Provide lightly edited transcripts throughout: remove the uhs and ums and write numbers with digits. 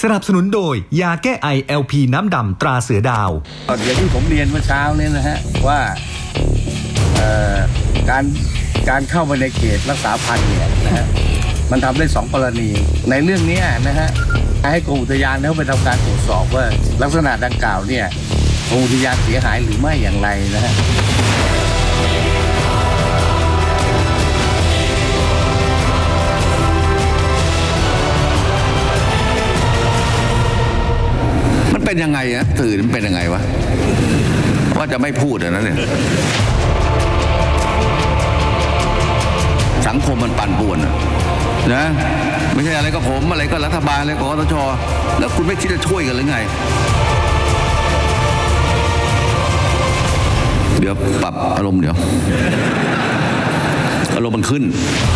สนับสนุนโดยยาแก้ไอ LP น้ำดำตราเสือดาวอย่างที่ผมเรียนเมื่อเช้านี้นะฮะว่าการเข้าไปในเขตรักษาพันธุ์เนี่ยนะฮะมันทำได้2 กรณีในเรื่องนี้นะฮะให้กรมอุทยานเขาไปทำการตรวจสอบว่าลักษณะดังกล่าวเนี่ยกรมอุทยานเสียหายหรือไม่อย่างไรนะฮะเป็นยังไงนะสื่อมันเป็นยังไงวะว่าจะไม่พูดนะเนี่ยสังคมมันปั่นป่วนนะไม่ใช่อะไรก็ผมอะไรก็รัฐบาลอะไรก็กสชแล้วคุณไม่คิดจะช่วยกันหรือไงเดี๋ยวปรับอารมณ์เดี๋ยวอารมณ์มันขึ้น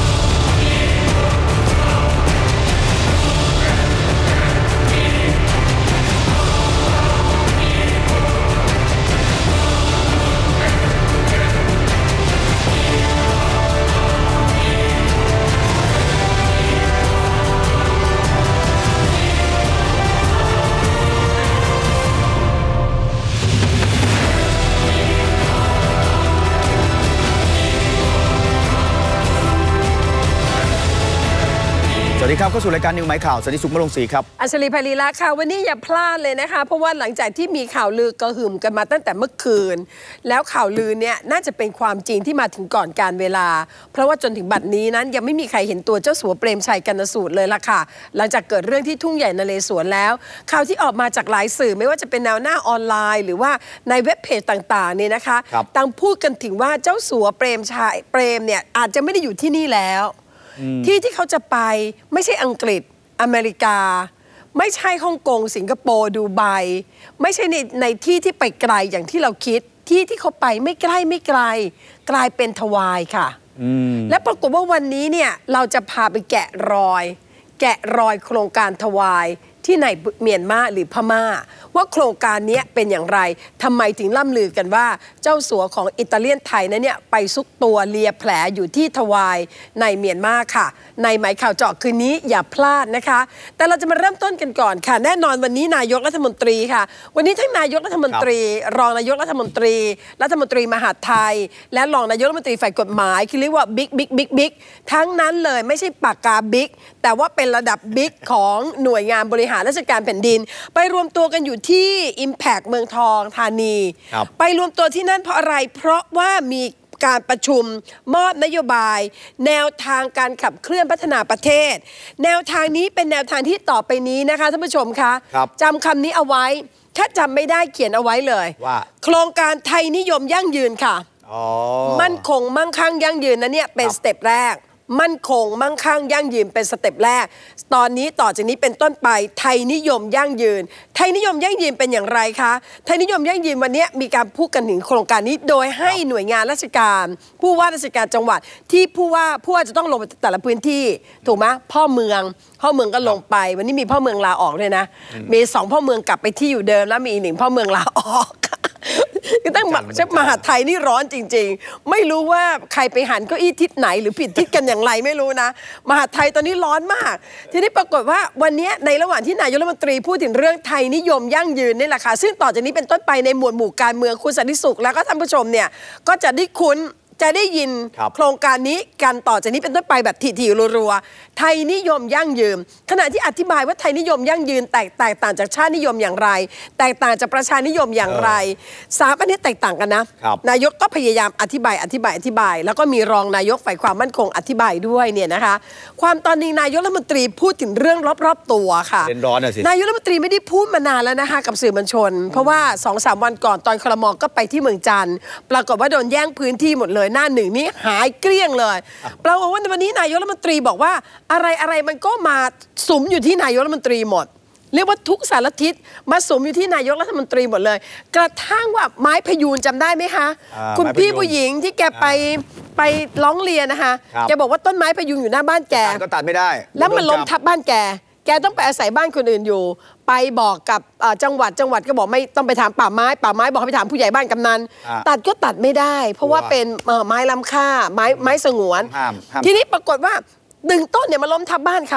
สวัสดีครับเข้าสู่รายการนิวไมค์ข่าวสันติสุขมะลงศรีครับอัญชลี ไพลีลักษณ์ค่ะวันนี้อย่าพลาดเลยนะคะเพราะว่าหลังจากที่มีข่าวลือกระหึ่มกันมาตั้งแต่เมื่อคืนแล้วข่าวลือเนี่ยน่าจะเป็นความจริงที่มาถึงก่อนการเวลาเพราะว่าจนถึงบัดนี้นั้นยังไม่มีใครเห็นตัวเจ้าสัวเปรมชัยกรณสูตรเลยล่ะค่ะหลังจากเกิดเรื่องที่ทุ่งใหญ่นเรศวรแล้วข่าวที่ออกมาจากหลายสื่อไม่ว่าจะเป็นแนวหน้าออนไลน์หรือว่าในเว็บเพจต่างๆเนี่ยนะคะต่างพูดกันถึงว่าเจ้าสัวเปรมเนี่ยอาจจะไม่ได้อยู่ที่นี่แล้วที่เขาจะไปไม่ใช่อังกฤษอเมริกาไม่ใช่ฮ่องกงสิงคโปร์ดูไบไม่ใช่ในที่ที่ไปไกลอย่างที่เราคิดที่เขาไปไม่ใกล้กลายเป็นทวายค่ะและปรากฏว่าวันนี้เนี่ยเราจะพาไปแกะรอยโครงการทวายที่ในเมียนมาหรือพม่าว่าโครงการนี้เป็นอย่างไรทำไมถึงล่ำลือกันว่าเจ้าสัวของอิตาเลียนไทยนั้นเนี่ยไปซุกตัวเลียแผลอยู่ที่ทวายในเมียนมาค่ะในหมายข่าวเจาะคืนนี้อย่าพลาดนะคะแต่เราจะมาเริ่มต้นกันก่อนค่ะแน่นอนวันนี้นายกรัฐมนตรีค่ะวันนี้ทั้งนายกรัฐมนตรีรองนายกรัฐมนตรีมหาดไทยและรองนายกรัฐมนตรีฝ่ายกฎหมายคือเรียกว่าบิ๊กทั้งนั้นเลยไม่ใช่ปากกาบิ๊กแต่ว่าเป็นระดับบิ๊กของหน่วยงานบริหารราชการแผ่นดินไปรวมตัวกันอยู่ที่ Impact เมืองทองธานีไปรวมตัวที่นั่นเพราะอะไรเพราะว่ามีการประชุมมอบนโยบายแนวทางการขับเคลื่อนพัฒนาประเทศแนวทางนี้เป็นแนวทางที่ต่อไปนี้นะคะท่านผู้ชมคะจำคำนี้เอาไว้ถ้าจำไม่ได้เขียนเอาไว้เลยว่าโครงการไทยนิยมยั่งยืนค่ะมั่นคงมั่งคั่งยั่งยืนนะเนี่ยเป็นสเต็ปแรกมั่นคงมั่งคั่งยั่งยืนเป็นสเต็ปแรกตอนนี้ต่อจากนี้เป็นต้นไปไทยนิยมยั่งยืนไทยนิยมยั่งยืนเป็นอย่างไรคะไทยนิยมยั่งยืนวันนี้มีการพูดกันถึงโครงการนี้โดยให้หน่วยงานราชการผู้ว่าราชการจังหวัดที่ผู้ว่าจะต้องลงไปแต่ละพื้นที่ถูกไหมพ่อเมืองก็ลงไปวันนี้มีพ่อเมืองลาออกเลยนะมี2พ่อเมืองกลับไปที่อยู่เดิมแล้วมีอีก1พ่อเมืองลาออกก็ต้องมหาไทยนี่ร้อนจริงๆไม่รู้ว่าใครไปหันเก้าอี้ทิศไหนหรือผิดทิศกันอย่างไรไม่รู้นะมหาไทยตอนนี้ร้อนมากทีนี้ปรากฏว่าวันนี้ในระหว่างที่นายกรัฐมนตรีพูดถึงเรื่องไทยนิยมยั่งยืนนี่แหละค่ะซึ่งต่อจากนี้เป็นต้นไปในหมวดหมู่การเมืองคุณสันติสุขแล้วก็ท่านผู้ชมเนี่ยก็จะได้จะได้ยินโครงการนี้กันต่อจากนี้เป็นต้นไปแบบถี่ๆรัวๆไทยนิยมยั่งยืนขณะที่อธิบายว่าไทยนิยมยั่งยืนแตกต่างจากชาตินิยมอย่างไรแตกต่างจากประชานิยมอย่างไร3อันนี้แตกต่างกันนะนายกก็พยายามอธิบายแล้วก็มีรองนายกฝ่ายความมั่นคงอธิบายด้วยเนี่ยนะคะความตอนนี้นายกรัฐมนตรีพูดถึงเรื่องรอบๆตัวค่ะนายกรัฐมนตรีไม่ได้พูดมานานแล้วนะคะกับสื่อมวลชนเพราะว่า 2-3 วันก่อนตอนครม.ก็ไปที่เมืองจันทร์ปรากฏว่าโดนแย่งพื้นที่หมดเลยหน้าหนึ่งนี่หายเกลี้ยงเลยแปลว่าวันนี้นายกรัฐมนตรีบอกว่าอะไรมันก็มาสุมอยู่ที่นายกรัฐมนตรีหมดเรียกว่าทุกสารทิศมาสุมอยู่ที่นายกรัฐมนตรีหมดเลยกระทั่งว่าไม้พยูนจำได้ไหมคะคุณพี่ผู้หญิงที่แกไปร้องเรียนนะคะแกบอกว่าต้นไม้พยูนอยู่หน้าบ้านแกก็ตัดไม่ได้แล้วมันล้มทับบ้านแกต้องไปอาศัยบ้านคนอื่นอยู่ไปบอกกับจังหวัดก็บอกไม่ต้องไปถามป่าไม้บอกให้ไปถามผู้ใหญ่บ้านกำนันตัดก็ตัดไม่ได้เพราะว่าเป็นไม้ล้ำค่าไม้สงวนทีนี้ปรากฏว่าดึงต้นเนี่ยมาล้มทับบ้านเขา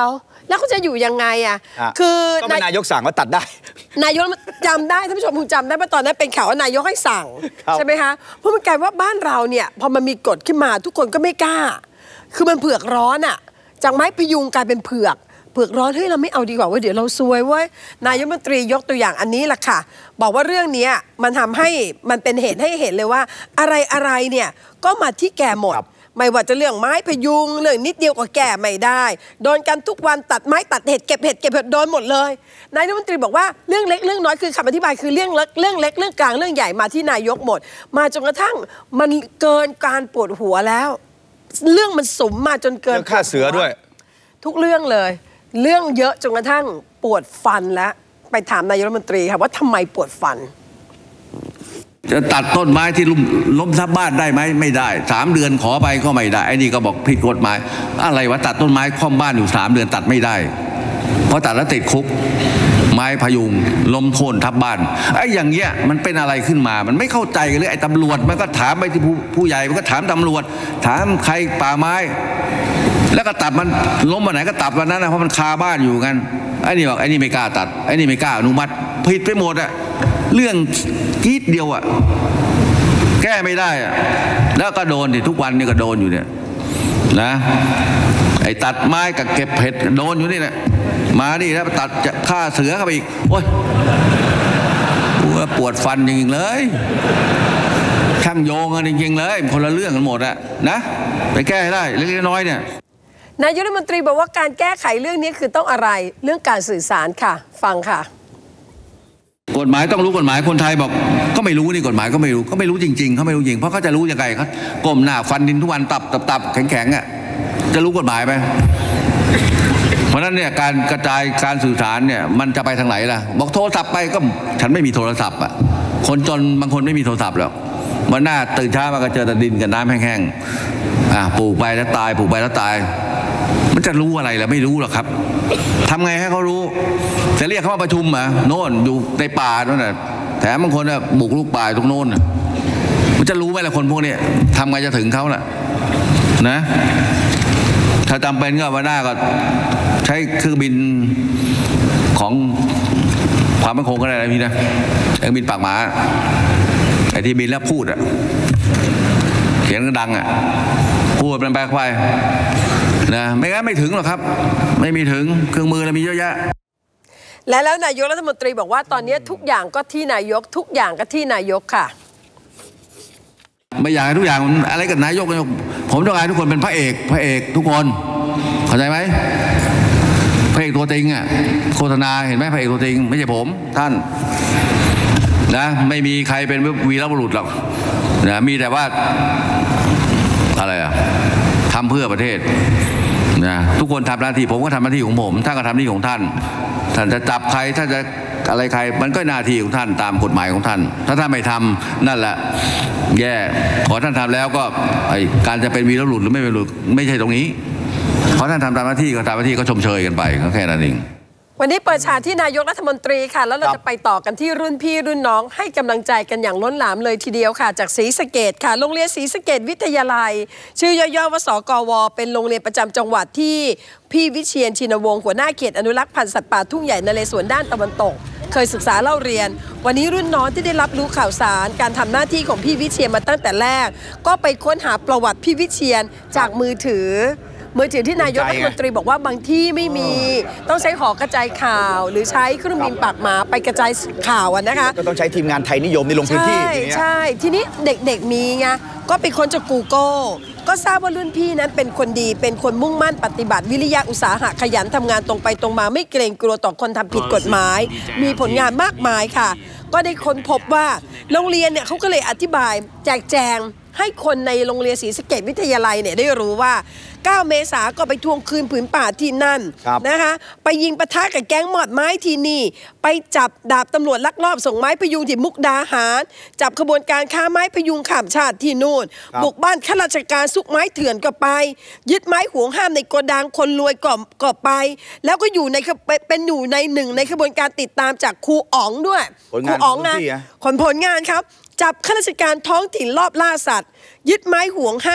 แล้วเขาจะอยู่ยังไงอ่ะคือก็เป็นนายกสั่งว่าตัดได้นายกจำได้ท่านผู้ชมคงจำได้ว่าตอนนั้นเป็นข่าวว่านายกให้สั่งใช่ไหมคะเพราะมันกลายว่าบ้านเราเนี่ยพอมันมีกฎขึ้นมาทุกคนก็ไม่กล้าคือมันเผือกร้อนอ่ะจากไม้พยุงกลายเป็นเผือกร้อนเฮ้ยเราไม่เอาดีกว่าว่าเดี๋ยวเราซวยเว้ยนายกรัฐมนตรียกตัวอย่างอันนี้แหละค่ะบอกว่าเรื่องนี้มันทำให้มันเป็นเหตุให้เห็นเลยว่าอะไรเนี่ยก็มาที่แก่หมดไม่ว่าจะเรื่องไม้พยุงเรื่องนิดเดียวก็แก่ไม่ได้โดนกันทุกวันตัดไม้ตัดเห็ดเก็บเห็ดโดนหมดเลยนายกรัฐมนตรีบอกว่าเรื่องเล็กเรื่องน้อยคือคำอธิบายคือเรื่องเล็กเรื่องกลางเรื่องใหญ่มาที่นายกหมดมาจนกระทั่งมันเกินการปวดหัวแล้วเรื่องมันสมมาจนเกินค่าเสือด้วยทุกเรื่องเลยเรื่องเยอะจนกระทั่งปวดฟันแล้วไปถามนายกรัฐมนตรีค่ะว่าทำไมปวดฟันจะตัดต้นไม้ที่ล้มทับบ้านได้ไหมไม่ได้3 เดือนขอไปก็ไม่ได้ไอ้นี่ก็บอกผิดกฎหมายอะไรวะตัดต้นไม้คว่ำบ้านอยู่3 เดือนตัดไม่ได้เพราะตัดแล้วติดคุกไม้พยุงล้มโค่นทับบ้านไอ้อย่างเงี้ยมันเป็นอะไรขึ้นมามันไม่เข้าใจกันเลยไอ้ตำรวจมันก็ถามไปที่ผู้ใหญ่มันก็ถามตำรวจถามใครป่าไม้แล้วก็ตัดมันล้มวันไหนก็ตัดวันนั้นนะเพราะมันคาบ้านอยู่กันไอ้นี่บอกไอ้นี่ไม่กล้าตัดไอ้นี่ไม่กล้าอนุมัติผิดไปหมดอะเรื่องจี๊ดเดียวอะแก้ไม่ได้อะแล้วก็โดนทุกวันนี่ก็โดนอยู่เนี่ยนะไอ้ตัดไม้กับเก็บเห็ดโดนอยู่นี่แหละมาดิแล้วตัดจะฆ่าเสือเข้าไปอีกโอ๊ยปวดฟันจริงๆเลยช่างโยงกันจริงๆเลยคนละเรื่องกันหมดอะนะไปแก้ให้ได้เล็กๆน้อยๆเนี่ยนายกรัฐมนตรีบอกว่าการแก้ไขเรื่องนี้คือต้องอะไรเรื่องการสื่อสารค่ะฟังค่ะกฎหมายต้องรู้กฎหมายคนไทยบอกก็ไม่รู้นี่กฎหมายก็ไม่รู้จริงๆเขาไม่รู้จริงเพราะเขาจะรู้ยังไงเขาก้มหน้าฟันดินทุกวันตับแข็งๆอ่ะจะรู้กฎหมายไหมเพราะนั้นเนี่ยการกระจายการสื่อสารเนี่ยมันจะไปทางไหนล่ะบอกโทรศัพท์ไปก็ฉันไม่มีโทรศัพท์อ่ะคนจนบางคนไม่มีโทรศัพท์แล้ววันหน้าตื่นเช้ามาก็เจอแต่ดินกับน้ำแห้งๆปลูกไปแล้วตายปลูกไปแล้วตายมันจะรู้อะไรล่ะไม่รู้หรอกครับทำไงให้เขารู้จะเรียกเขามาประชุมเหรอโน่นอยู่ในป่าโน่นน่ะแถมบางคนน่ะบุกลุกป่าตรงโน่นมันจะรู้ไหมล่ะคนพวกนี้ทำไงจะถึงเขาล่ะนะถ้าจำเป็นก็วันหน้าก็ใช้เครื่องบินของความมั่นคงก็ได้นะพี่นะเครื่องบินปากหมาไอ้ที่บินแล้วพูดอ่ะเสียงดังอ่ะพูดเป็นไปนะไม่งั้นไม่ถึงหรอกครับไม่มีถึงเครื่องมือเรามีเยอะแยะแล้วนายกรัฐมนตรีบอกว่าตอนนี้ทุกอย่างก็ที่นายกทุกอย่างก็ที่นายกค่ะไม่อยากให้ทุกอย่างอะไรกับนายกผมต้องการทุกคนเป็นพระเอกทุกคนเข้าใจไหมพระเอกตัวจริงอ่ะโฆษณาเห็นไหมพระเอกตัวจริงไม่ใช่ผมท่านนะไม่มีใครเป็นวีรบุรุษหรอกนะมีแต่ว่าอะไรอ่ะทำเพื่อประเทศนะทุกคนทำหน้าที่ผมก็ทำหน้าที่ของผมท่านก็ทำหน้าที่ของท่านจะจับใครท่านจะอะไรใครมันก็หน้าที่ของท่านตามกฎหมายของท่านถ้าท่านไม่ทำนั่นแหละแย่ขอท่านทำแล้วก็การจะเป็นวีรบุรุษหรือไม่เป็นวีรบุรุษไม่ใช่ตรงนี้ขอท่านทำตามหน้าที่ก็ตามหน้าที่ก็ชมเชยกันไปก็แค่นั้นเองวันนี้เปิดฉากที่นายกรัฐมนตรีค่ะแล้วเราจะไปต่อกันที่รุ่นพี่รุ่นน้องให้กำลังใจกันอย่างล้นหลามเลยทีเดียวค่ะจากศรีสะเกษค่ะโรงเรียนศรีสะเกษวิทยาลัยชื่อย่อๆว่าสกวเป็นโรงเรียนประจำจังหวัดที่พี่วิเชียรชินวงศ์หัวหน้าเขตอนุรักษ์พันธุ์สัตว์ป่าทุ่งใหญ่นเรศวรด้านตะวันตกเคยศึกษาเล่าเรียนวันนี้รุ่นน้องที่ได้รับรู้ข่าวสารการทำหน้าที่ของพี่วิเชียรมาตั้งแต่แรกก็ไปค้นหาประวัติพี่วิเชียรจากมือถือที่นายกรัฐมนตรีบอกว่าบางที่ไม่มีต้องใช้หอกระจายข่าวหรือใช้เครื่องบินปากหมาไปกระจายข่าวนะคะก็ต้องใช้ทีมงานไทยนิยมในลงพื้นที่ใช่ทีนี้เด็กๆมีไงก็ไปค้นจาก Google ก็ทราบว่ารุ่นพี่นั้นเป็นคนดีเป็นคนมุ่งมั่นปฏิบัติวิริยะอุตสาหะขยันทำงานตรงไปตรงมาไม่เกรงกลัวต่อคนทำผิดกฎหมายมีผลงานมากมายค่ะก็ได้ค้นพบว่าโรงเรียนเนี่ยเขาก็เลยอธิบายแจกแจงให้คนในโรงเรียนศรีสะเกษวิทยาลัยเนี่ยได้รู้ว่า9 เมษายนก็ไปทวงคืนผืนป่าที่นั่นนะคะไปยิงปะทะกับแก๊งหมอดไม้ที่นี่ไปจับดาบตำรวจลักลอบส่งไม้พยุงที่มุกดาหารจับขบวนการค้าไม้พยุงข้ามชาติที่นู่นบุกบ้านข้าราชการซุกไม้เถื่อนก็ไปยึดไม้ห่วงห้ามในโกดังคนรวยก็ไปแล้วก็อยู่ในเป็นอยู่ในหนึ่งในขบวนการติดตามจากครูอ๋องด้วยครูอ๋องนะผลงานครับจับข้าราชการท้องถิ่นรอบล่าสัตว์ยึดไม้ห่วงห้าม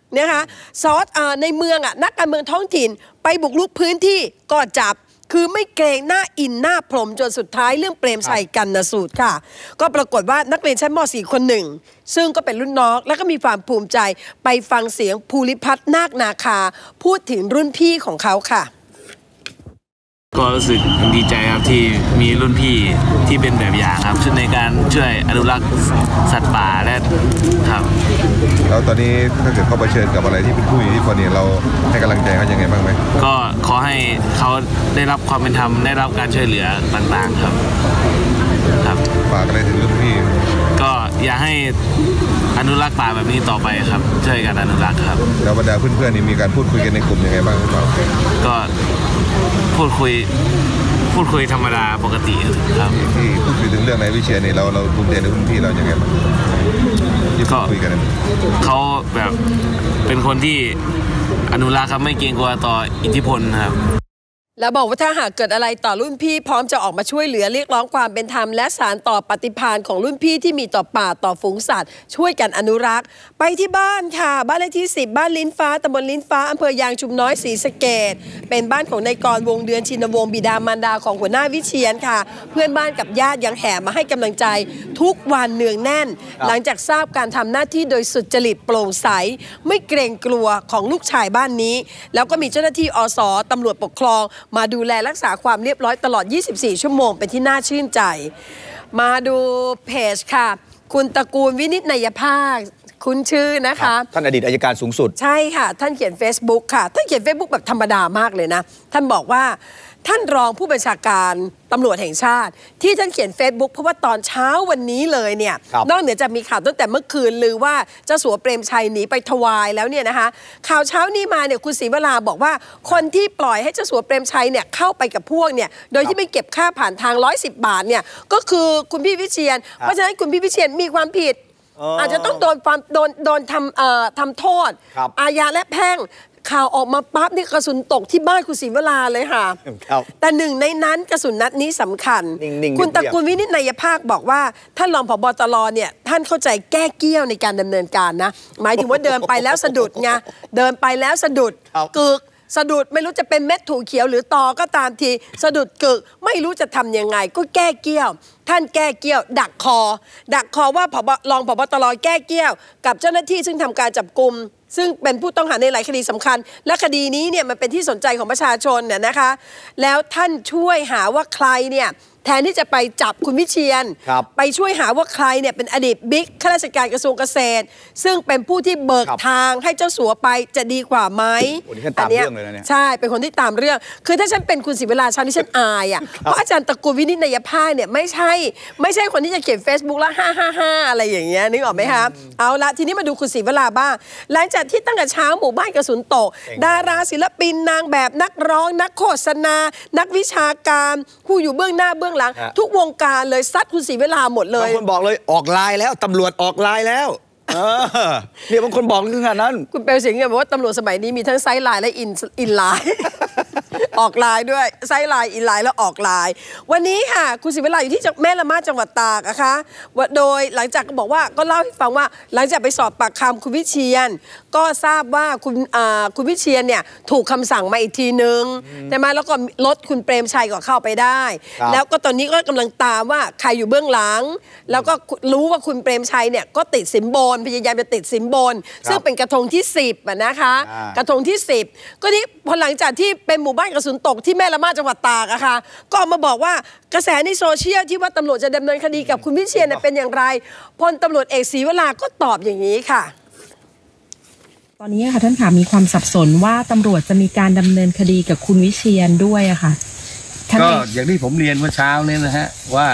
นะคะในเมืองนักการเมืองท้องถิ่นไปบุกรุกพื้นที่ก็จับคือไม่เกรงหน้าอินหน้าพรหมจนสุดท้ายเรื่องเปรมชัยกรรณสูตรค่ะก็ปรากฏว่านักเรียนชั้นม .4 คนหนึ่งซึ่งก็เป็นรุ่นน้องและก็มีความภูมิใจไปฟังเสียงภูริพัฒน์นาคนาคาพูดถึงรุ่นพี่ของเขาค่ะก็รู้สึกดีใจครับที่มีรุ่นพี่ที่เป็นแบบอย่างครับในการช่วยอนุรักษ์สัตว์ป่าและครับแล้วตอนนี้ถ้าเกิดเขาเผชิญกับอะไรที่เป็นผู้มีอิทธิพลเนี่ยเราให้กำลังใจเขายังไงบ้างไหมก็ขอให้เขาได้รับความเป็นธรรมได้รับการช่วยเหลือต่างๆครับฝากอะไรถึงรุ่นพี่ก็อย่าให้อนุรักษ์ป่าแบบนี้ต่อไปครับช่วยกันอนุรักษ์ครับแล้วบรรดาเพื่อนๆนี่มีการพูดคุยกันในกลุ่มยังไงบ้างหรือเปล่าก็พูดคุยธรรมดาปกติครับที่พูดคุยถึงเรื่องนายวิเชียรนี่เราภูมิใจในรุ่นพี่เราอย่างไงบ้างที่คุยกันเขาแบบเป็นคนที่อนุรักษ์ครับไม่เกรงกลัวต่ออิทธิพลครับแล้วบอกว่าถ้าหากเกิดอะไรต่อรุ่นพี่พร้อมจะออกมาช่วยเหลือเรียกร้องความเป็นธรรมและสานต่อปฏิภาณของรุ่นพี่ที่มีต่อป่าต่อฝูงสัตว์ช่วยกันอนุรักษ์ไปที่บ้านค่ะบ้านเลขที่10บ้านลิ้นฟ้าตำบลลิ้นฟ้าอำเภอยางชุมน้อยศรีสะเกษเป็นบ้านของนายกรวงเดือนชินวงศ์บิดามารดาของหัวหน้าวิเชียรค่ะเพื่อนบ้านกับญาติยังแห่มาให้กำลังใจทุกวันเนืองแน่นหลังจากทราบการทำหน้าที่โดยสุจริตโปร่งใสไม่เกรงกลัวของลูกชายบ้านนี้แล้วก็มีเจ้าหน้าที่อส.ตำรวจปกครองมาดูแลรักษาความเรียบร้อยตลอด24ชั่วโมงเป็นที่น่าชื่นใจมาดูเพจค่ะคุณตระกูลวินิจนัยภาคคุณชื่อนะคะท่านอดีตอัยการสูงสุดใช่ค่ะท่านเขียน Facebook ค่ะท่านเขียน Facebook แบบธรรมดามากเลยนะท่านบอกว่าท่านรองผู้บัญชาการตำรวจแห่งชาติที่ท่านเขียน Facebook เพราะว่าตอนเช้าวันนี้เลยเนี่ยนอกเหนือจากมีข่าวตั้งแต่เมื่อคืนลือว่าเจ้าสัวเปรมชัยหนีไปถวายแล้วเนี่ยนะคะข่าวเช้านี้มาเนี่ยคุณศรีวราบอกว่าคนที่ปล่อยให้เจ้าสัวเปรมชัยเนี่ยเข้าไปกับพวกเนี่ยโดยที่ไม่เก็บค่าผ่านทาง110 บาทเนี่ยก็คือคุณพี่วิเชียรเพราะฉะนั้นคุณพี่วิเชียรมีความผิดอาจจะต้องโดนทำโทษอาญาและแพ่งข่าวออกมาปั๊บนี่กระสุนตกที่บ้านคุณศรีวราเลยค่ะแต่หนึ่งในนั้นกระสุนนัดนี้สำคัญคุณตระกูลวินิจนัยภาคบอกว่าท่านรองผบ.ตร.เนี่ยท่านเข้าใจแก้เกี้ยวในการดำเนินการนะหมายถึงว่าเดินไปแล้วสะดุดไงเดินไปแล้วสะดุดกึกสะดุดไม่รู้จะเป็นเม็ดถั่วเขียวหรือตอก็ตามทีสะดุดกึกไม่รู้จะทำยังไงก็แก้เกี้ยวท่านแก้เกี้ยวดักคอว่ารองผบ.ตร.แก้เกี้ยวกับเจ้าหน้าที่ซึ่งทำการจับกุมซึ่งเป็นผู้ต้องหาในหลายคดีสำคัญและคดีนี้เนี่ยมันเป็นที่สนใจของประชาชนเนี่ยนะคะแล้วท่านช่วยหาว่าใครเนี่ยแทนที่จะไปจับคุณวิเชียรไปช่วยหาว่าใครเนี่ยเป็นอดีตบิ๊กข้าราชการกระทรวงเกษตรซึ่งเป็นผู้ที่เบิกทางให้เจ้าสัวไปจะดีกว่าไหมอันนี้ใช่เป็นคนที่ตามเรื่องคือถ้าฉันเป็นคุณศรีวราฉันนี่ฉันอายอ่ะเพราะอาจารย์ตระกูลวินิจนัยภาคเนี่ยไม่ใช่คนที่จะเขียน Facebook แล้ว555อะไรอย่างเงี้ยนึกออกไหมครับเอาละทีนี้มาดูคุณศรีวราบ้างหลังจากที่ตั้งแต่เช้าหมู่บ้านกระสุนตกดาราศิลปินนางแบบนักร้องนักโฆษณานักวิชาการผู้อยู่เบื้องหน้าเบื้องหลังทุกวงการเลยซัดคุณศรีวราหมดเลยบางคนบอกเลยออกไลน์แล้วตำรวจออกไลน์แล้วเนี่ยบางคนบอกขนาดนั้นคุณเปลวสิงห์บอกว่าตำรวจสมัยนี้มีทั้งไซส์ไลน์และอินไลน์ออกไลน์ด้วยไซส์ไลน์อินไลน์แล้วออกไลน์วันนี้ค่ะคุณศรีวราอยู่ที่แม่ละมาดจังหวัดตากนะคะโดยหลังจากก็บอกว่าก็เล่าให้ฟังว่าหลังจากไปสอบปากคำคุณวิเชียรก็ทราบว่าคุณวิเชียรเนี่ยถูกคำสั่งมาอีกทีนึงใช่ไหมแล้วก็ลดคุณเปรมชัยก็เข้าไปได้แล้วก็ตอนนี้ก็กำลังตามว่าใครอยู่เบื้องหลังแล้วก็รู้ว่าคุณเปรมชัยเนี่ยก็ติดสินบนพยายามจะติดสินบนซึ่งเป็นกระทงที่10นะคะกระทงที่10ก็นี่พอหลังจากที่เป็นหมู่บ้านกระสุนตกที่แม่ละมาดจังหวัดตากอะค่ะก็ออกมาบอกว่ากระแสในโซเชียลที่ว่าตำรวจจะดำเนินคดีกับคุณวิเชียรเป็นอย่างไรพลตำรวจเอกศรีวราก็ตอบอย่างนี้ค่ะตอนนี้ค่ะท่านค่ะมีความสับสนว่าตำรวจจะมีการดำเนินคดีกับคุณวิเชียรด้วยอะค่ะก็อย่างที่ผมเรียนเมื่อเช้านี้นะฮะว่า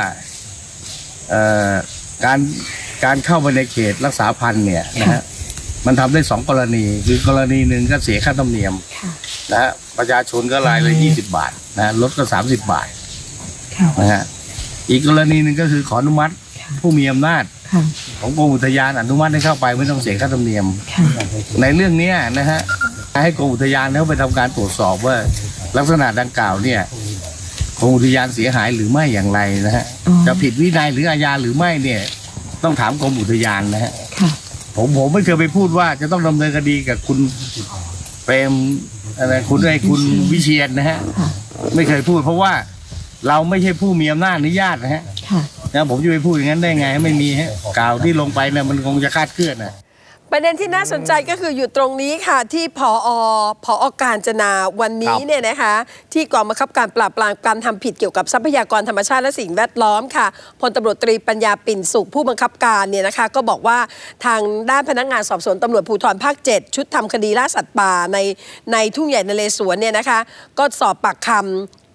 การเข้าไปในเขตรักษาพันธุ์เนี่ยนะฮะมันทำได้2 กรณีคือกรณีหนึ่งก็เสียค่าธรรมเนียมนะฮะประชาชนก็รายละ20 บาทนะรถก็30 บาทนะฮะอีกกรณีหนึ่งก็คือขออนุมัติผู้มีอำนาจของกรมอุทยานอนุมัติให้เข้าไปไม่ต้องเสียค่าธรรมเนียมในเรื่องนี้นะฮะให้กรมอุทยานเขาไปทำการตรวจสอบว่าลักษณะดังกล่าวเนี่ยกรมอุทยานเสียหายหรือไม่อย่างไรนะฮะจะผิดวินัยหรืออาญาหรือไม่เนี่ยต้องถามกรมอุทยานนะฮะผมไม่เคยไปพูดว่าจะต้องดำเนินคดีกับคุณเปรมอะไรคุณวิเชียรนะฮะไม่เคยพูดเพราะว่าเราไม่ใช่ผู้มีอำนาจอนุญาตนะฮะนะผมจะไปพูดอย่างนั้นได้ไงไม่มีฮะข่าวที่ลงไปเนี่ยมันคงจะคาดเคลื่อนนะประเด็นที่น่าสนใจก็คืออยู่ตรงนี้ค่ะที่ผอ.กาญจนาวันนี้เนี่ยนะคะที่กองบังคับการปราบปรามการทำผิดเกี่ยวกับทรัพยากรธรรมชาติและสิ่งแวดล้อมค่ะพลตำรวจตรีปัญญาปิ่นสุขผู้บังคับการเนี่ยนะคะก็บอกว่าทางด้านพนักงานสอบสวนตำรวจภูธรภาค 7ชุดทำคดีล่าสัตว์ป่าในทุ่งใหญ่นเรศวรเนี่ยนะคะก็สอบปากคำ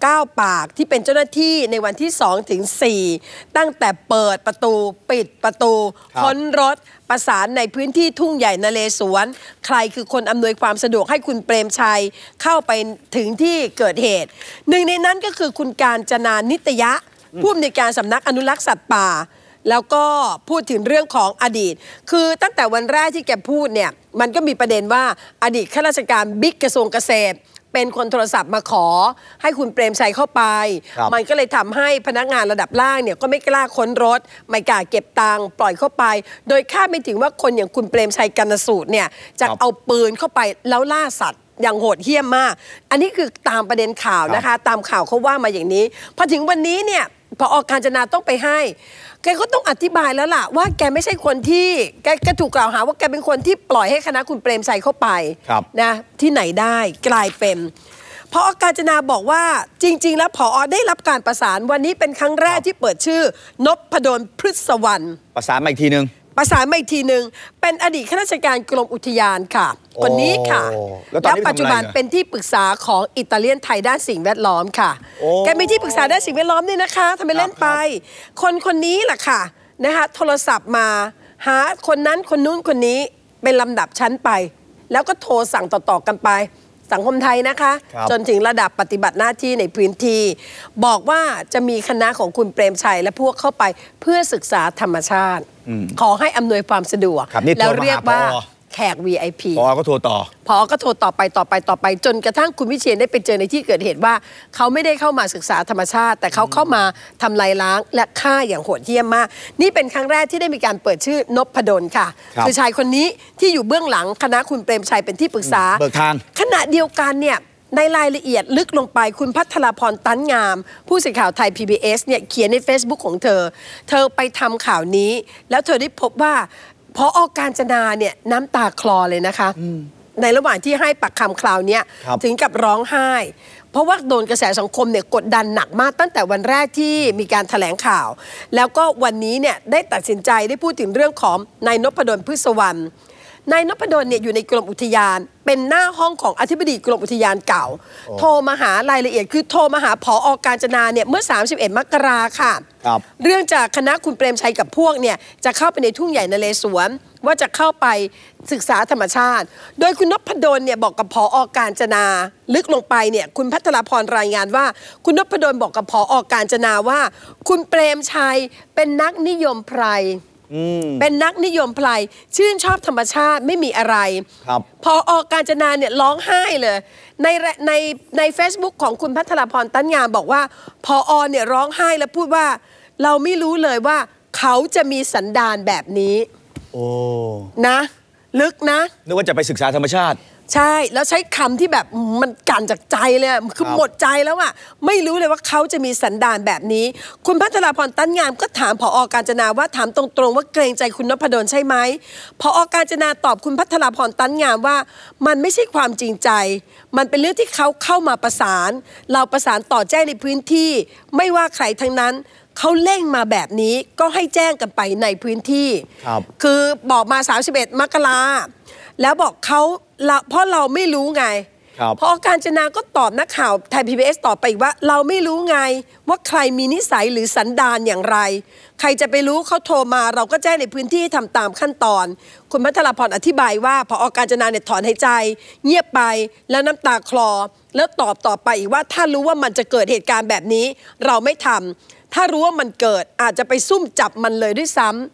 9 ปากที่เป็นเจ้าหน้าที่ในวันที่2 ถึง 4ตั้งแต่เปิดประตูปิดประตูค้นรถประสานในพื้นที่ทุ่งใหญ่นเรศวรใครคือคนอำนวยความสะดวกให้คุณเปรมชัยเข้าไปถึงที่เกิดเหตุหนึ่งในนั้นก็คือคุณกาญจนานิตยะผู้อำนวยการสำนักอนุรักษ์สัตว์ป่าแล้วก็พูดถึงเรื่องของอดีตคือตั้งแต่วันแรกที่แกพูดเนี่ยมันก็มีประเด็นว่าอดีตข้าราชการบิ๊กกระทรวงเกษตรเป็นคนโทรศัพท์มาขอให้คุณเปรมชัยเข้าไปมันก็เลยทำให้พนักงานระดับล่างเนี่ยก็ไม่กล้าค้นรถไม่กล้าเก็บตังค์ปล่อยเข้าไปโดยคาดไม่ถึงว่าคนอย่างคุณเปรมชัยกรรณสูตรเนี่ยจะเอาปืนเข้าไปแล้วล่าสัตว์อย่างโหดเหี้ยมมากอันนี้คือตามประเด็นข่าวนะคะตามข่าวเขาว่ามาอย่างนี้พอถึงวันนี้เนี่ยผอ.กาญจนาต้องไปให้แกก็ต้องอธิบายแล้วล่ะว่าแกไม่ใช่คนที่แกถูกกล่าวหาว่าแกเป็นคนที่ปล่อยให้คณะคุณเปรมชัยเข้าไปนะที่ไหนได้กลายเป็นผอ.กาญจนาบอกว่าจริงๆแล้วผอ.ได้รับการประสานวันนี้เป็นครั้งแรกที่เปิดชื่อนพดลพฤษวรรณประสานมาอีกทีนึงเป็นอดีตข้าราชการกรมอุทยานค่ะคนนี้ค่ะแล้วปัจจุบันเป็นที่ปรึกษาของอิตาเลียนไทยด้านสิ่งแวดล้อมค่ะแกมีที่ปรึกษาด้านสิ่งแวดล้อมนี่นะคะทำไมเล่นไปคนนี้แหละค่ะนะคะโทรศัพท์มาหาคนนั้นคนนู้นคนนี้เป็นลำดับชั้นไปแล้วก็โทรสั่งต่อๆกันไปสังคมไทยนะคะจนถึงระดับปฏิบัติหน้าที่ในพื้นที่บอกว่าจะมีคณะของคุณเปรมชัยและพวกเข้าไปเพื่อศึกษาธรรมชาติขอให้อำนวยความสะดวกแล้วเรียกว่าแขก VIP พอก็โทรต่อต่อไปจนกระทั่งคุณวิเชียรได้ไปเจอในที่เกิดเหตุว่าเขาไม่ได้เข้ามาศึกษาธรรมชาติแต่เขาเข้ามาทำลายล้างและฆ่าอย่างโหดเหี้ยมมากนี่เป็นครั้งแรกที่ได้มีการเปิดชื่อนพดลค่ะคือชายคนนี้ที่อยู่เบื้องหลังคณะคุณเปรมชัยเป็นที่ปรึกษาเบิกทางขณะเดียวกันเนี่ยในรายละเอียดลึกลงไปคุณพัทรพรตันงามผู้สื่อข่าวไทย PBS เนี่ยเขียนใน Facebook ของเธอไปทำข่าวนี้แล้วเธอได้พบว่าผอ.กาญจนาเนี่ยน้ำตาคลอเลยนะคะในระหว่างที่ให้ปากคำคราวนี้ถึงกับร้องไห้เพราะว่าโดนกระแสสังคมเนี่ยกดดันหนักมากตั้งแต่วันแรกที่มีการแถลงข่าวแล้วก็วันนี้เนี่ยได้ตัดสินใจได้พูดถึงเรื่องของนายนพดลพฤษวรรณนายนพดลเนี่ยอยู่ในกรมอุทยานเป็นหน้าห้องของอธิบดีกรมอุทยานเก่าโทรมาหารายละเอียดคือโทรมาหาผอ.กาญจนาเนี่ยเมื่อ31 มกราค่ะเรื่องจากคณะคุณเปรมชัยกับพวกเนี่ยจะเข้าไปในทุ่งใหญ่นเรศวรว่าจะเข้าไปศึกษาธรรมชาติโดยคุณนพดลเนี่ยบอกกับผอ.กาญจนาลึกลงไปเนี่ยคุณพัทรพรรายงานว่าคุณนพดลบอกกับผอ.กาญจนาว่าคุณเปรมชัยเป็นนักนิยมไพรเป็นนักนิยมไพรชื่นชอบธรรมชาติไม่มีอะไรพอ.กาญจนาเนี่ยร้องไห้เลยใน Facebook ของคุณพัทรพรตันงามบอกว่าพอ.เนี่ยร้องไห้แล้วพูดว่าเราไม่รู้เลยว่าเขาจะมีสันดานแบบนี้นะลึกนะนึกว่าจะไปศึกษาธรรมชาติใช่แล้วใช้คำที่แบบมันกั่นจากใจเลยคือหมดใจแล้วอ่ะไม่รู้เลยว่าเขาจะมีสันดานแบบนี้คุณพัทรพรตันงามก็ถามผอ.กาญจนาว่าถามตรงๆว่าเกรงใจคุณนพดลใช่ไหมผอ.กาญจนาตอบคุณพัทรพรตันงามว่ามันไม่ใช่ความจริงใจมันเป็นเรื่องที่เขาเข้ามาประสานเราประสานต่อแจ้งในพื้นที่ไม่ว่าใครทั้งนั้นเขาเร่งมาแบบนี้ก็ให้แจ้งกันไปในพื้นที่คือบอกมา31 มกราแล้วบอกเขาเพราะเราไม่รู้ไงพอ.กาญจนาก็ตอบนักข่าวไทย PBS ต่อไปอีกว่าเราไม่รู้ไงว่าใครมีนิสัยหรือสันดานอย่างไรใครจะไปรู้เขาโทรมาเราก็แจ้งในพื้นที่ทำตามขั้นตอนคุณพัทรพรอธิบายว่าพอ.กาญจนาเนี่ยถอนหายใจเงียบไปแล้วน้ำตาคลอแล้วตอบต่อไปอีกว่าถ้ารู้ว่ามันจะเกิดเหตุการณ์แบบนี้เราไม่ทำถ้ารู้ว่ามันเกิดอาจจะไปซุ่มจับมันเลยด้วยซ้ำ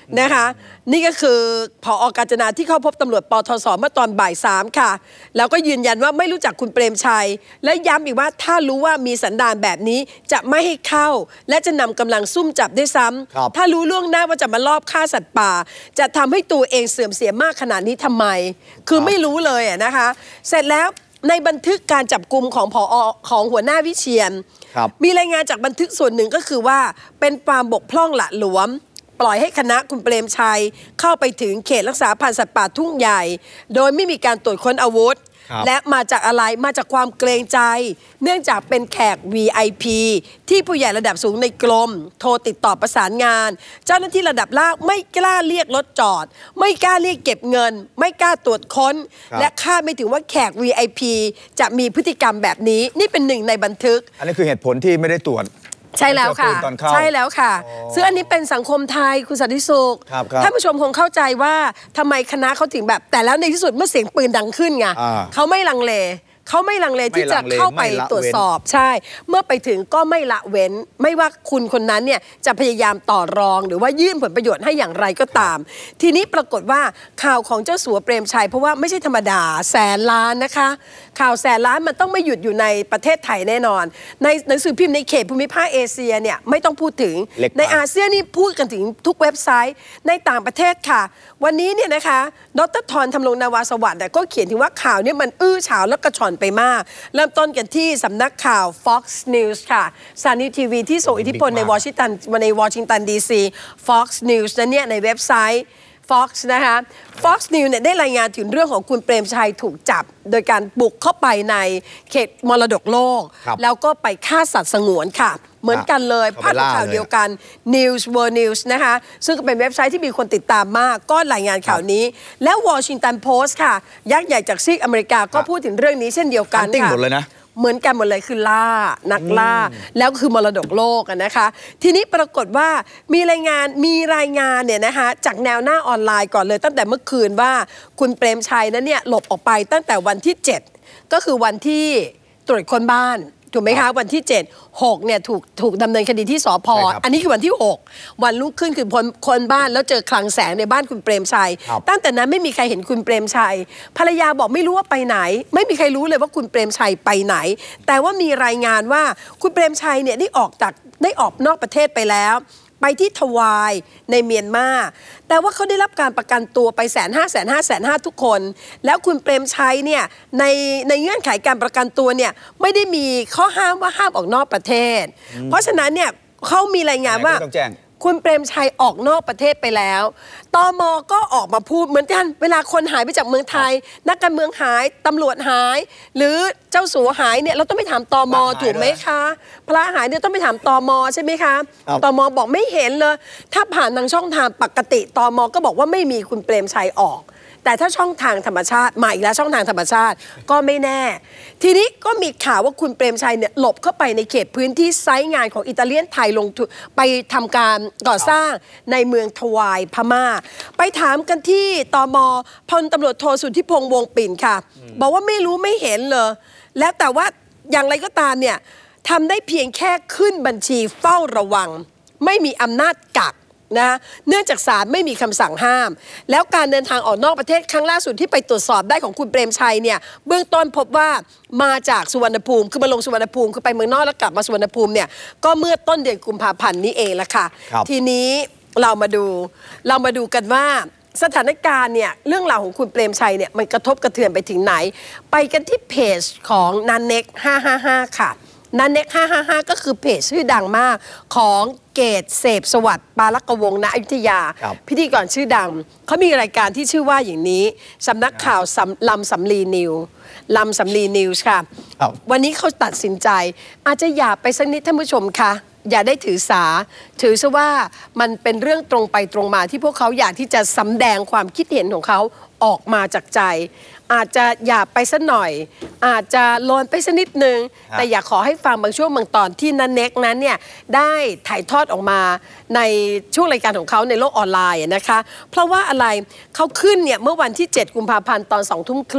นะคะนี่ก็คือผอ.กาญจนาที่เข้าพบตำรวจปทศ.เมื่อตอนบ่าย 3ค่ะแล้วก็ยืนยันว่าไม่รู้จักคุณเปรมชัยและย้ำอีกว่าถ้ารู้ว่ามีสันดานแบบนี้จะไม่ให้เข้าและจะนำกำลังซุ่มจับด้วยซ้ำถ้ารู้ล่วงหน้าว่าจะมาลอบฆ่าสัตว์ป่าจะทำให้ตัวเองเสื่อมเสียมากขนาดนี้ทำไมคือไม่รู้เลยนะคะเสร็จแล้วในบันทึกการจับกุมของผอ.ของหัวหน้าวิเชียรมีรายงานจากบันทึกส่วนหนึ่งก็คือว่าเป็นความบกพร่องหละหลวมปล่อยให้คณะคุณเปรมชัยเข้าไปถึงเขตรักษาพันธุ์สัตว์ป่าทุ่งใหญ่โดยไม่มีการตรวจค้นอาวุธและมาจากอะไรมาจากความเกรงใจเนื่องจากเป็นแขก VIP ที่ผู้ใหญ่ระดับสูงในกรมโทรติดต่อประสานงานเจ้าหน้าที่ระดับล่างไม่กล้าเรียกรถจอดไม่กล้าเรียกเก็บเงินไม่กล้าตรวจค้นและคาดไม่ถึงว่าแขก VIP จะมีพฤติกรรมแบบนี้นี่เป็นหนึ่งในบันทึกอันนี้คือเหตุผลที่ไม่ได้ตรวจใช่แล้วค่ะใช่แล้วค่ะซึ่งอันนี้เป็นสังคมไทยคุณสันติสุขท่านผู้ชมคงเข้าใจว่าทำไมคณะเขาถึงแบบแต่แล้วในที่สุดเมื่อเสียงปืนดังขึ้นไงเขาไม่ลังเลที่จะเข้าไปตรวจสอบใช่เมื่อไปถึงก็ไม่ละเว้นไม่ว่าคุณคนนั้นเนี่ยจะพยายามต่อรองหรือว่ายื่นผลประโยชน์ให้อย่างไรก็ตามทีนี้ปรากฏว่าข่าวของเจ้าสัวเปรมชัยเพราะว่าไม่ใช่ธรรมดาแสนล้านนะคะข่าวแสนล้านมันต้องไม่หยุดอยู่ในประเทศไทยแน่นอนในหนังสือพิมพ์ในเขตภูมิภาคเอเชียเนี่ยไม่ต้องพูดถึงในอาเซียนนี่พูดกันถึงทุกเว็บไซต์ในต่างประเทศค่ะวันนี้เนี่ยนะคะดร.ธรธรรมรงนาวาสวัสดิ์ก็เขียนถึงว่าข่าวนี้มันอื้อฉาวและกระชอนไปมากเริ่มต้นกันที่สำนักข่าว Fox News ค่ะสถานีทีวีที่ส่งอิทธิพลในวอชิงตันดีซี Fox News นั้นเนี่ยในเว็บไซต์ Fox นะคะ Fox News เนี่ยได้รายงานถึงเรื่องของคุณเปรมชัยถูกจับโดยการบุกเข้าไปในเขตมรดกโลกแล้วก็ไปฆ่าสัตว์สงวนค่ะเหมือนกันเลยพาดข่าวเดียวกัน News World News นะคะซึ่งเป็นเว็บไซต์ที่มีคนติดตามมากก็รายงานข่าวนี้แล้ว Washington Post ค่ะยักษ์ใหญ่จากซีกอเมริกาก็พูดถึงเรื่องนี้เช่นเดียวกันค่ะเหมือนกันหมดเลยคือนักล่าแล้วคือมรดกโลกนะคะทีนี้ปรากฏว่ามีรายงานเนี่ยนะคะจากแนวหน้าออนไลน์ก่อนเลยตั้งแต่เมื่อคืนว่าคุณเปรมชัยนั้นเนี่ยหลบออกไปตั้งแต่วันที่7ก็คือวันที่ตรวจค้นบ้านถูกไหมคะวันที่6เนี่ยถูกดำเนินคดีที่สภ.อันนี้คือวันที่6วันรุ่งขึ้นคือคนบ้านแล้วเจอคลังแสงในบ้านคุณเปรมชัยตั้งแต่นั้นไม่มีใครเห็นคุณเปรมชัยภรรยาบอกไม่รู้ว่าไปไหนไม่มีใครรู้เลยว่าคุณเปรมชัยไปไหนแต่ว่ามีรายงานว่าคุณเปรมชัยเนี่ยได้ออกนอกประเทศไปแล้วไปที่ทวายในเมียนมาแต่ว่าเขาได้รับการประกันตัวไป150,000 ทุกคนแล้วคุณเปรมชัยเนี่ยในเงื่อนไขการประกันตัวเนี่ยไม่ได้มีข้อห้ามว่าห้ามออกนอกประเทศเพราะฉะนั้นเนี่ยเขามีรายงานว่าคุณเปรมชัยออกนอกประเทศไปแล้วตม.ก็ออกมาพูดเหมือนกันเวลาคนหายไปจากเมืองไทยนักการเมืองหายตำรวจหายหรือเจ้าสัวหายเนี่ยเราต้องไปถามตม.ถูกไหมคะพระหายเนี่ยต้องไปถามตม.ใช่ไหมคะตม.บอกไม่เห็นเลยถ้าผ่านทางช่องทางปกติตม.ก็บอกว่าไม่มีคุณเปรมชัยออกแต่ถ้าช่องทางธรรมชาติมาอีกแล้วช่องทางธรรมชาติก็ไม่แน่ทีนี้ก็มีข่าวว่าคุณเปรมชัยเนี่ยหลบเข้าไปในเขตพื้นที่ไซต์งานของอิตาเลียนไทยลงทุนไปทำการก่อสร้างในเมืองทวายพม่าไปถามกันที่ตม.พลตำรวจโทสุทธิพงษ์วงศ์ปิ่นค่ะบอกว่าไม่รู้ไม่เห็นเลยแล้วแต่ว่าอย่างไรก็ตามเนี่ยทำได้เพียงแค่ขึ้นบัญชีเฝ้าระวังไม่มีอำนาจกักนะเนื่องจากศาลไม่มีคำสั่งห้ามแล้วการเดินทางออกนอกประเทศครั้งล่าสุดที่ไปตรวจสอบได้ของคุณเปรมชัยเนี่ยเบื้องต้นพบว่ามาจากสุวรรณภูมิคือมาลงสุวรรณภูมิคือไปเมืองนอกแล้วกลับมาสุวรรณภูมิเนี่ยก็เมื่อต้นเดือนกุมภาพันธ์นี้เองละค่ะทีนี้เรามาดูกันว่าสถานการณ์เนี่ยเรื่องราวของคุณเปรมชัยเนี่ยมันกระทบกระเทือนไปถึงไหนไปกันที่เพจของนันเน็ก555ค่ะนันเน็ก555ก็คือเพจชื่อดังมากของเกตเสพสวัสดิ์ปาลักกวงศ์ณอยุธยาพิธีกรชื่อดังเขามีรายการที่ชื่อว่าอย่างนี้สำนักข่าวลำสำลีนิวส์ค่ะวันนี้เขาตัดสินใจอาจจะอย่าไปสักนิดท่านผู้ชมค่ะอย่าได้ถือซะว่ามันเป็นเรื่องตรงไปตรงมาที่พวกเขาอยากที่จะสำแดงความคิดเห็นของเขาออกมาจากใจอาจจะอย่าไปสักหน่อยอาจจะโลนไปสักนิดนึงแต่อยากขอให้ฟังบางช่วงบางตอนที่นันเน็กนั้นเนี่ยได้ถ่ายทอดออกมาในช่วงรายการของเขาในโลกออนไลน์นะคะเพราะว่าอะไรเขาขึ้นเนี่ยเมื่อวันที่7 กุมภาพันธ์ตอน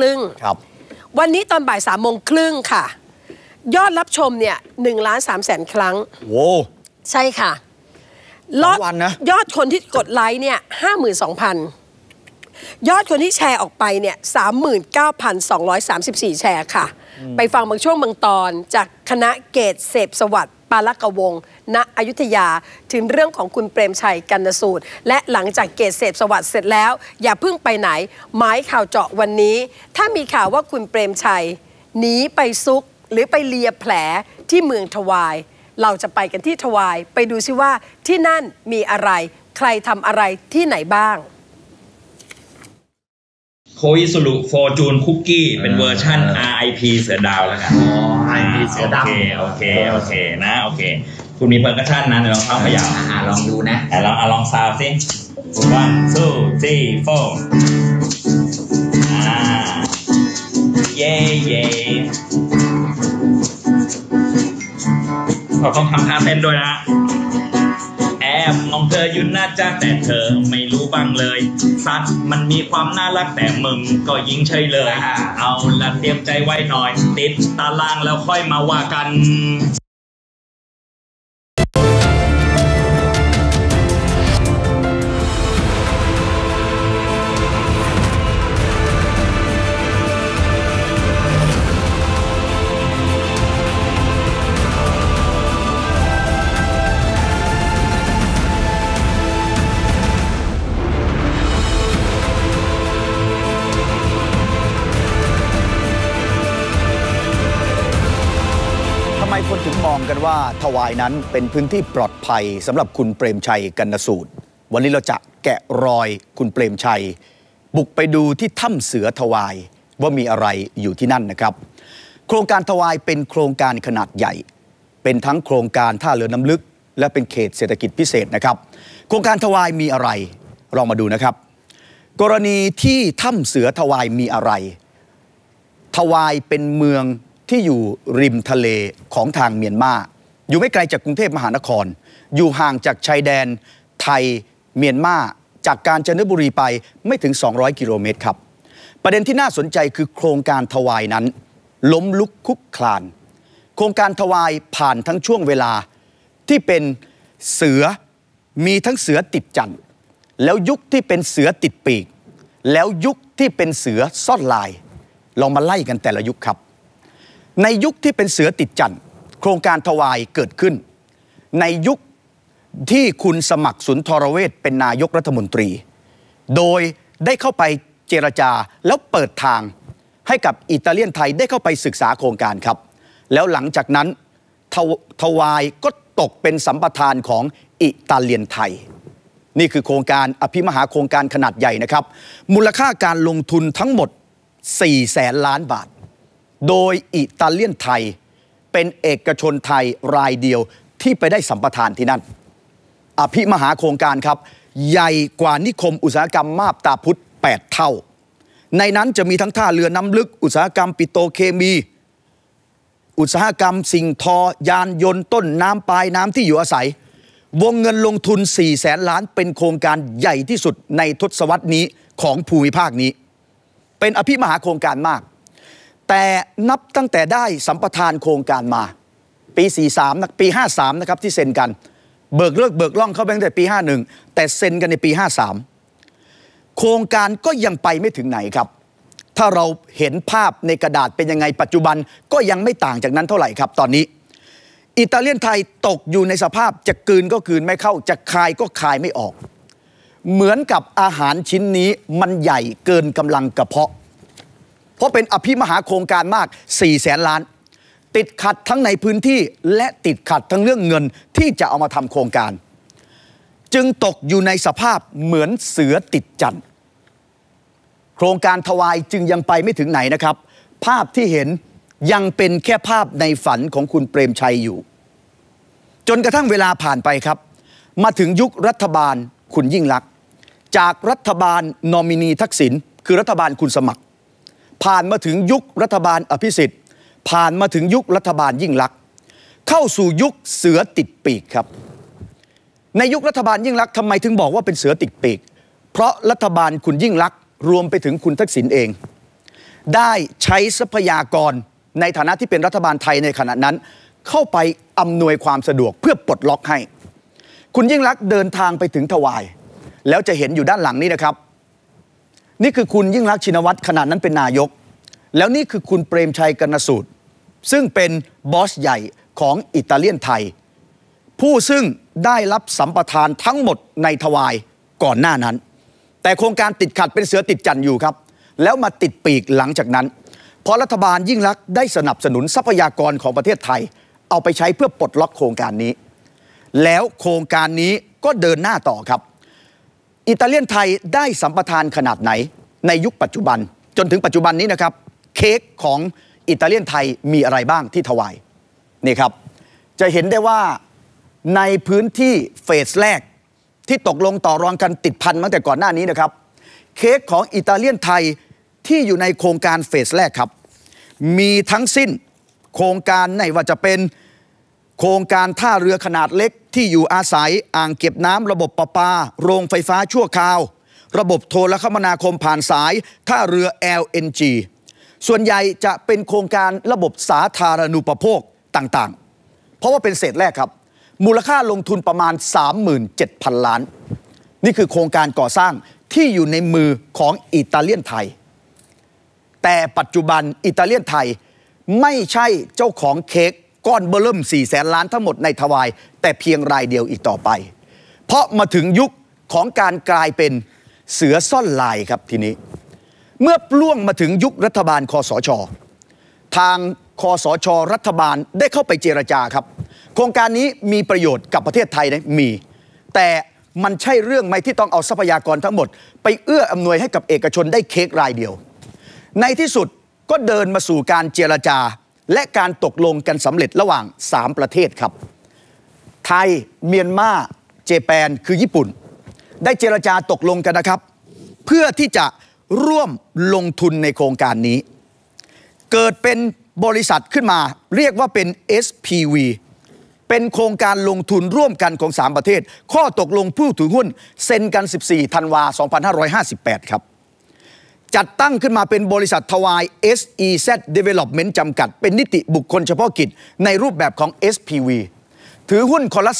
20:30วันนี้ตอนบ่าย 3:30ค่ะยอดรับชมเนี่ย1.3 แสนครั้งโว้ใช่ค่ะวันนะยอดคนที่กดไลค์เนี่ย 52,000 ยอดคนที่แชร์ออกไปเนี่ย 39,234 แชร์ค่ะ ไปฟังบางช่วงบางตอนจากคณะเกตเสพสวัสดิ์ปาลกวงศ์ณอยุธยาถึงเรื่องของคุณเปรมชัยกรรณสูตรและหลังจากเกตเสพสวัสดิ์เสร็จแล้วอย่าเพิ่งไปไหนหมายข่าวเจาะวันนี้ถ้ามีข่าวว่าคุณเปรมชัยหนีไปซุกหรือไปเลียแผลที่เมืองทวายเราจะไปกันที่ทวายไปดูซิว่าที่นั่นมีอะไรใครทำอะไรที่ไหนบ้างโคอิสุรุฟอร์จูนคุกกี้เป็นเวอร์ชั่น RIP เสือดาวแล้วกันRIP เสือดาวโอเคนะโอเคคุณมีเพอร์คัชชั่นนะเดี๋ยวลองเข้าขยับลองดูนะลองซาวสิ 1 2 3 4เย่เราต้องทำท่าเต้นด้วยนะแอบมองเธออยู่น่าจะแต่เธอไม่รู้บ้างเลยสัตว์มันมีความน่ารักแต่มึงก็ยิงเฉยเลยเอาละเตรียมใจไว้หน่อยติดตารางแล้วค่อยมาว่ากันคนถึงมองกันว่าทวายนั้นเป็นพื้นที่ปลอดภัยสำหรับคุณเปรมชัยกรรณสูตรวันนี้เราจะแกะรอยคุณเปรมชัยบุกไปดูที่ถ้ำเสือทวายว่ามีอะไรอยู่ที่นั่นนะครับโครงการทวายเป็นโครงการขนาดใหญ่เป็นทั้งโครงการท่าเรือน้ำลึกและเป็นเขตเศรษฐกิจพิเศษนะครับโครงการทวายมีอะไรลองมาดูนะครับกรณีที่ถ้ำเสือทวายมีอะไรทวายเป็นเมืองที่อยู่ริมทะเลของทางเมียนมาอยู่ไม่ไกลจากกรุงเทพมหานครอยู่ห่างจากชายแดนไทยเมียนมาจากกาญจนบุรีไปไม่ถึง200กิโลเมตรครับประเด็นที่น่าสนใจคือโครงการทวายนั้นล้มลุกคุกคลานโครงการทวายผ่านทั้งช่วงเวลาที่เป็นเสือมีทั้งเสือติดจั่นแล้วยุคที่เป็นเสือติดปีกแล้วยุคที่เป็นเสือซ่อนลายลองมาไล่กันแต่ละยุคครับในยุคที่เป็นเสือติดจั่นโครงการทวายเกิดขึ้นในยุคที่คุณสมัครสุนทรเวชเป็นนายกรัฐมนตรีโดยได้เข้าไปเจรจาแล้วเปิดทางให้กับอิตาเลียนไทยได้เข้าไปศึกษาโครงการครับแล้วหลังจากนั้นทวายก็ตกเป็นสัมปทานของอิตาเลียนไทยนี่คือโครงการอภิมหาโครงการขนาดใหญ่นะครับมูลค่าการลงทุนทั้งหมด400,000 ล้านบาทโดยอิตาเลียนไทยเป็นเอกชนไทยรายเดียวที่ไปได้สัมปทานที่นั่นอภิมหาโครงการครับใหญ่กว่านิคมอุตสาหกรรมมาบตาพุธ8 เท่าในนั้นจะมีทั้งท่าเรือน้ำลึกอุตสาหกรรมปิโตรเคมีอุตสาหกรรมสิ่งทอยานยนต์ต้นน้ำปลายน้ำที่อยู่อาศัยวงเงินลงทุน400,000 ล้านเป็นโครงการใหญ่ที่สุดในทศวรรษนี้ของภูมิภาคนี้เป็นอภิมหาโครงการมากแต่นับตั้งแต่ได้สัมปทานโครงการมาปี43นะปี53นะครับที่เซ็นกันเบิกเลิกเบิกล่องเข้าไปตั้งแต่ปี51แต่เซ็นกันในปี53โครงการก็ยังไปไม่ถึงไหนครับถ้าเราเห็นภาพในกระดาษเป็นยังไงปัจจุบันก็ยังไม่ต่างจากนั้นเท่าไหร่ครับตอนนี้อิตาเลียนไทยตกอยู่ในสภาพจะกลืนก็กลืนไม่เข้าจะคายก็คายไม่ออกเหมือนกับอาหารชิ้นนี้มันใหญ่เกินกำลังกระเพาะเพราะเป็นอภิมหาโครงการมาก400,000 ล้านติดขัดทั้งในพื้นที่และติดขัดทั้งเรื่องเงินที่จะเอามาทำโครงการจึงตกอยู่ในสภาพเหมือนเสือติดจั่นโครงการทวายจึงยังไปไม่ถึงไหนนะครับภาพที่เห็นยังเป็นแค่ภาพในฝันของคุณเปรมชัยอยู่จนกระทั่งเวลาผ่านไปครับมาถึงยุครัฐบาลคุณยิ่งลักษณ์จากรัฐบาลนอมินีทักษิณคือรัฐบาลคุณสมัครผ่านมาถึงยุครัฐบาลอภิสิทธิ์ผ่านมาถึงยุครัฐบาลยิ่งลักษณ์เข้าสู่ยุคเสือติดปีกครับในยุครัฐบาลยิ่งลักษณ์ทำไมถึงบอกว่าเป็นเสือติดปีกเพราะรัฐบาลคุณยิ่งลักษณ์รวมไปถึงคุณทักษิณเองได้ใช้ทรัพยากรในฐานะที่เป็นรัฐบาลไทยในขณะนั้นเข้าไปอำนวยความสะดวกเพื่อปลดล็อกให้คุณยิ่งลักษณ์เดินทางไปถึงถวายแล้วจะเห็นอยู่ด้านหลังนี้นะครับนี่คือคุณยิ่งลักษณ์ชินวัตรขณะนั้นเป็นนายกแล้วนี่คือคุณเปรมชัยกนสูตรซึ่งเป็นบอสใหญ่ของอิตาเลียนไทยผู้ซึ่งได้รับสัมปทานทั้งหมดในถวายก่อนหน้านั้นแต่โครงการติดขัดเป็นเสือติดจั่นอยู่ครับแล้วมาติดปีกหลังจากนั้นเพราะรัฐบาลยิ่งลักษณ์ได้สนับสนุนทรัพยากรของประเทศไทยเอาไปใช้เพื่อปลดล็อกโครงการนี้แล้วโครงการนี้ก็เดินหน้าต่อครับอิตาเลียนไทยได้สัมปทานขนาดไหนในยุคปัจจุบันจนถึงปัจจุบันนี้นะครับเค้กของอิตาเลียนไทยมีอะไรบ้างที่ถวายนี่ครับจะเห็นได้ว่าในพื้นที่เฟสแรกที่ตกลงต่อรองกันติดพันมาตั้งแต่ก่อนหน้านี้นะครับเค้กของอิตาเลียนไทยที่อยู่ในโครงการเฟสแรกครับมีทั้งสิ้นโครงการไม่ว่าจะเป็นโครงการท่าเรือขนาดเล็กที่อยู่อาศัยอ่างเก็บน้ำระบบประปาโรงไฟฟ้าชั่วคราวระบบโทรคมนาคมผ่านสายท่าเรือ LNG ส่วนใหญ่จะเป็นโครงการระบบสาธารณูปโภคต่างๆเพราะว่าเป็นเศษแรกครับมูลค่าลงทุนประมาณ 37,000 ล้านนี่คือโครงการก่อสร้างที่อยู่ในมือของอิตาเลียนไทยแต่ปัจจุบันอิตาเลียนไทยไม่ใช่เจ้าของเค้กก้อนเบอร์เริ่ม 400,000 ล้านทั้งหมดในถวายแต่เพียงรายเดียวอีกต่อไปเพราะมาถึงยุคของการกลายเป็นเสือซ่อนลายครับทีนี้เมื่อล่วงมาถึงยุครัฐบาลคสช.ทางคสช.รัฐบาลได้เข้าไปเจรจาครับโครงการนี้มีประโยชน์กับประเทศไทยนะมีแต่มันใช่เรื่องไหมที่ต้องเอาทรัพยากรทั้งหมดไปเอื้ออำนวยให้กับเอกชนได้เค้กรายเดียวในที่สุดก็เดินมาสู่การเจรจาและการตกลงกันสำเร็จระหว่าง3ประเทศครับไทยเมียนมาเจแปนคือญี่ปุ่นได้เจรจาตกลงกันนะครับเพื่อที่จะร่วมลงทุนในโครงการนี้เกิดเป็นบริษัทขึ้นมาเรียกว่าเป็น SPV เป็นโครงการลงทุนร่วมกันของ3ประเทศข้อตกลงผู้ถือหุ้นเซ็นกัน14 ธันวาคม 2558 ครับจัดตั้งขึ้นมาเป็นบริษัททวาย SEZ Development จำกัดเป็นนิติบุคคลเฉพาะกิจในรูปแบบของ SPV ถือหุ้นคนละ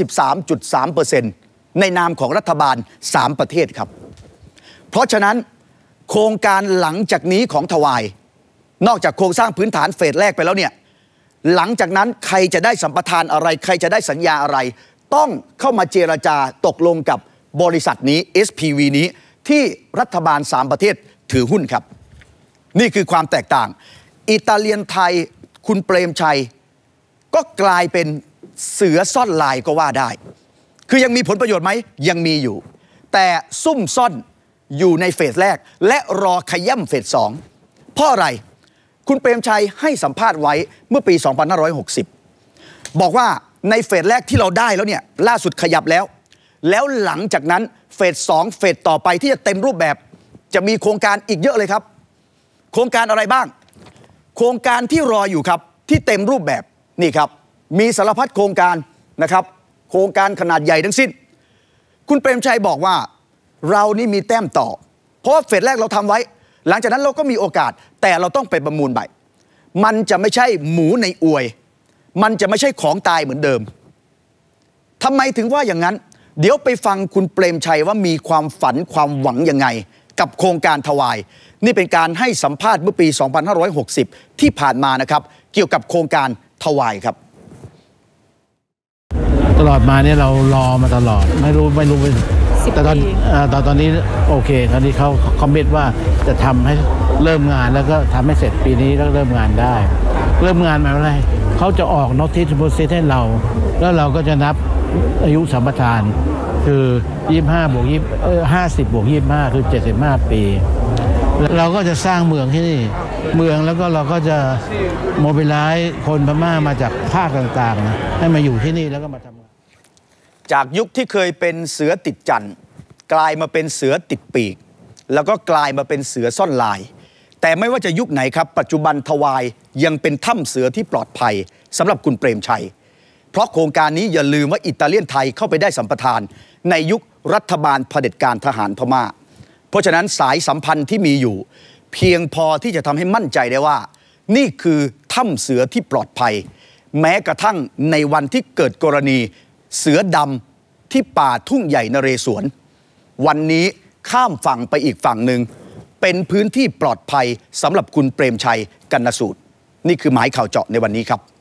33.3% ในนามของรัฐบาล3ประเทศครับเพราะฉะนั้นโครงการหลังจากนี้ของทวายนอกจากโครงสร้างพื้นฐานเฟสแรกไปแล้วเนี่ยหลังจากนั้นใครจะได้สัมปทานอะไรใครจะได้สัญญาอะไรต้องเข้ามาเจรจาตกลงกับบริษัทนี้ SPV นี้ที่รัฐบาล3ประเทศถือหุ้นครับนี่คือความแตกต่างอิตาเลียนไทยคุณเปรมชัยก็กลายเป็นเสือซ่อนลายก็ว่าได้คือยังมีผลประโยชน์ไหมยังมีอยู่แต่ซุ่มซ่อนอยู่ในเฟสแรกและรอขย่ำเฟส2เพราะอะไรคุณเปรมชัยให้สัมภาษณ์ไว้เมื่อปี 2560 บอกว่าในเฟสแรกที่เราได้แล้วเนี่ยล่าสุดขยับแล้วหลังจากนั้นเฟส2เฟสต่อไปที่จะเต็มรูปแบบจะมีโครงการอีกเยอะเลยครับโครงการอะไรบ้างโครงการที่รออยู่ครับที่เต็มรูปแบบนี่ครับมีสารพัดโครงการนะครับโครงการขนาดใหญ่ทั้งสิ้นคุณเปรมชัยบอกว่าเรานี่มีแต้มต่อเพราะว่าเฟสแรกเราทำไว้หลังจากนั้นเราก็มีโอกาสแต่เราต้องไปประมูลใหม่มันจะไม่ใช่หมูในอวยมันจะไม่ใช่ของตายเหมือนเดิมทำไมถึงว่าอย่างนั้นเดี๋ยวไปฟังคุณเปรมชัยว่ามีความฝันความหวังยังไงกับโครงการทวายนี่เป็นการให้สัมภาษณ์เมื่อปี 2560 ที่ผ่านมานะครับเกี่ยวกับโครงการทวายครับตลอดมาเนี่ยเรารอมาตลอดไม่รู้แต่ตอนนี้โอเคตอนนี้เขาคอมมิตว่าจะทำให้เริ่มงานแล้วก็ทำให้เสร็จปีนี้แล้วเริ่มงานได้เริ่มงานหมายว่าอะไรเขาจะออก notice to proceed ให้เราแล้วเราก็จะนับอายุสัมปทานคือ25บวก50บวก25คือ75ปีเราก็จะสร้างเมืองที่นี่เมืองแล้วก็เราก็จะโมบิไลซ์คนพม่ามาจากภาคต่างๆให้มาอยู่ที่นี่แล้วก็มาทำจากยุคที่เคยเป็นเสือติดจั่นกลายมาเป็นเสือติดปีกแล้วก็กลายมาเป็นเสือซ่อนลายแต่ไม่ว่าจะยุคไหนครับปัจจุบันทวายยังเป็นถ้ำเสือที่ปลอดภัยสำหรับคุณเปรมชัยเพราะโครงการนี้อย่าลืมว่าอิตาเลียนไทยเข้าไปได้สัมปทานในยุครัฐบาลเผด็จการทหารพม่าเพราะฉะนั้นสายสัมพันธ์ที่มีอยู่เพียงพอที่จะทำให้มั่นใจได้ว่านี่คือถ้ำเสือที่ปลอดภัยแม้กระทั่งในวันที่เกิดกรณีเสือดำที่ป่าทุ่งใหญ่นเรศวรวันนี้ข้ามฝั่งไปอีกฝั่งหนึ่งเป็นพื้นที่ปลอดภัยสำหรับคุณเปรมชัยกรรณสูตรนี่คือหมายข่าวเจาะในวันนี้ครับ